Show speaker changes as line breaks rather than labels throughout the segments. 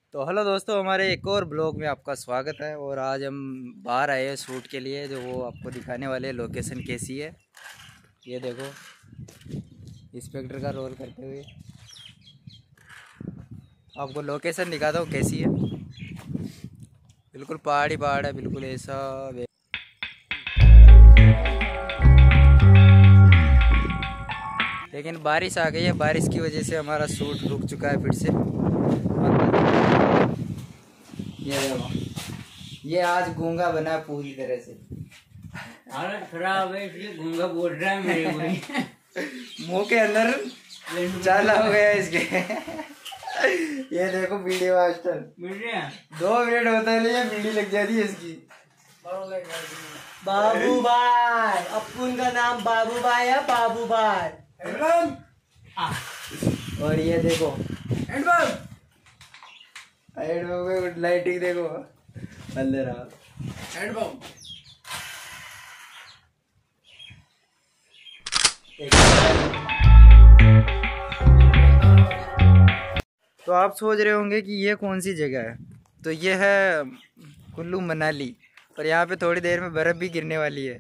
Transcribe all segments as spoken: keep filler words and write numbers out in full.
तो हेलो दोस्तों, हमारे एक और ब्लॉग में आपका स्वागत है। और आज हम बाहर आए हैं शूट के लिए, जो वो आपको दिखाने वाले हैं लोकेशन कैसी है। ये देखो, इंस्पेक्टर का रोल करते हुए आपको लोकेशन दिखाता हूँ कैसी है। बिल्कुल पहाड़ ही पहाड़ है, बिल्कुल ऐसा। लेकिन बारिश आ गई है, बारिश की वजह से हमारा शूट रुक चुका है फिर से। ये देखो, ये आज गूंगा बना पूरी तरह से।
हालत खराब है इसलिए गूंगा बोल रहा है मेरे को।
मुंह के अंदर चाला हो गया इसके। ये देखो वीडियो मास्टर, दो मिनट होता नहीं है वीडियो लग जाती है इसकी।
बाबू भाई, अपन का नाम बाबू भाई है। बाबू भाई
और ये देखो लाइटिंग देखो अंदर आ। तो आप सोच रहे होंगे कि ये कौन सी जगह है। तो ये है कुल्लू मनाली, और यहाँ पे थोड़ी देर में बर्फ़ भी गिरने वाली है।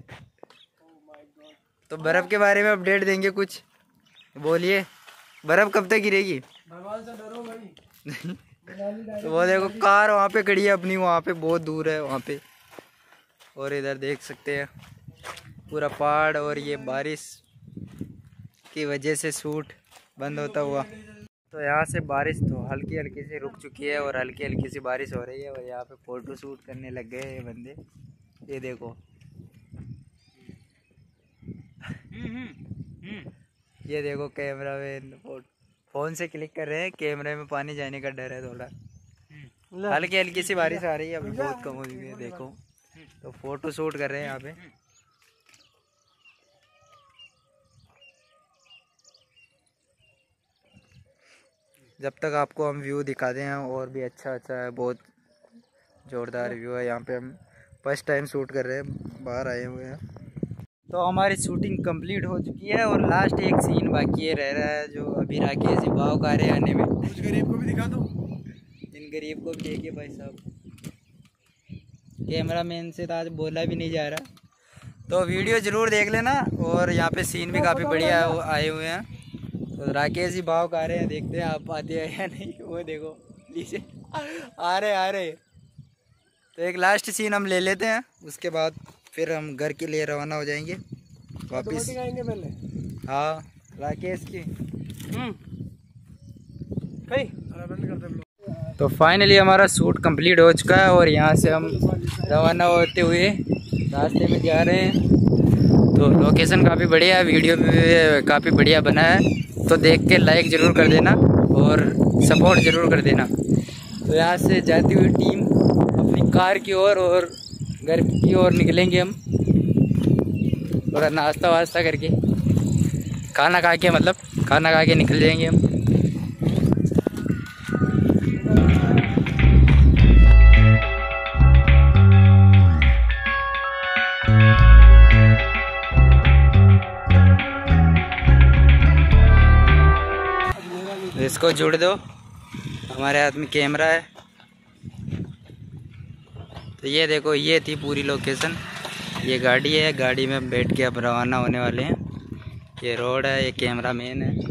तो बर्फ़ के बारे में अपडेट देंगे कुछ, बोलिए। बर्फ़ कब तक गिरेगी?
भगवान से डरो भाई।
तो वो देखो कार वहाँ पे खड़ी है अपनी, वहाँ पे बहुत दूर है वहाँ पे। और इधर देख सकते हैं पूरा पहाड़, और ये बारिश की वजह से शूट बंद होता हुआ। तो यहाँ से बारिश तो हल्की हल्की सी रुक चुकी है, और हल्की हल्की सी बारिश हो रही है। और यहाँ पे फ़ोटो शूट करने लग गए ये बंदे। ये देखो, ये देखो कैमरा में फ़ोन से क्लिक कर रहे हैं। कैमरे में पानी जाने का डर है थोड़ा। हल्की हल्की सी बारिश आ रही है, अभी बहुत कम हो गई है। देखो, तो फ़ोटो शूट कर रहे हैं यहाँ पे। जब तक आपको हम व्यू दिखाते हैं, और भी अच्छा अच्छा है, बहुत ज़ोरदार व्यू है। यहाँ पे हम फर्स्ट टाइम शूट कर रहे हैं, बाहर आए हुए हैं। तो हमारी शूटिंग कंप्लीट हो चुकी है, और लास्ट एक सीन बाकी है रह रहा है, जो अभी राकेश जी भाव का रहे आने में।
कुछ गरीब को भी दिखा दो।
इन गरीब को भी देखिए भाई साहब, कैमरा मैन से तो आज बोला भी नहीं जा रहा। तो वीडियो ज़रूर देख लेना। और यहाँ पे सीन भी काफ़ी बढ़िया आए हुए हैं। तो राकेश जी भाव का रहे हैं, देखते हैं आप आते हैं या नहीं। वो देखो नीचे आ रहे आ रहे। तो एक लास्ट सीन हम ले लेते हैं, उसके बाद फिर हम घर के लिए रवाना हो जाएंगे वापस।
पहले
हाँ, राकेश की। तो फाइनली हमारा शूट कंप्लीट हो चुका है, और यहाँ से हम रवाना होते हुए रास्ते में जा रहे हैं। तो लोकेशन काफ़ी बढ़िया है, वीडियो भी काफ़ी बढ़िया बना है। तो देख के लाइक ज़रूर कर देना और सपोर्ट ज़रूर कर देना। तो यहाँ से जाती हुई टीम अपनी कार की ओर और, और घर की ओर निकलेंगे हम। थोड़ा नाश्ता वास्ता करके, खाना खा के, मतलब खाना खा के निकल जाएंगे हम। इसको जोड़ दो, हमारे हाथ में कैमरा है। तो ये देखो, ये थी पूरी लोकेशन। ये गाड़ी है, गाड़ी में बैठ के अब रवाना होने वाले हैं। ये रोड है, ये कैमरा मैन है।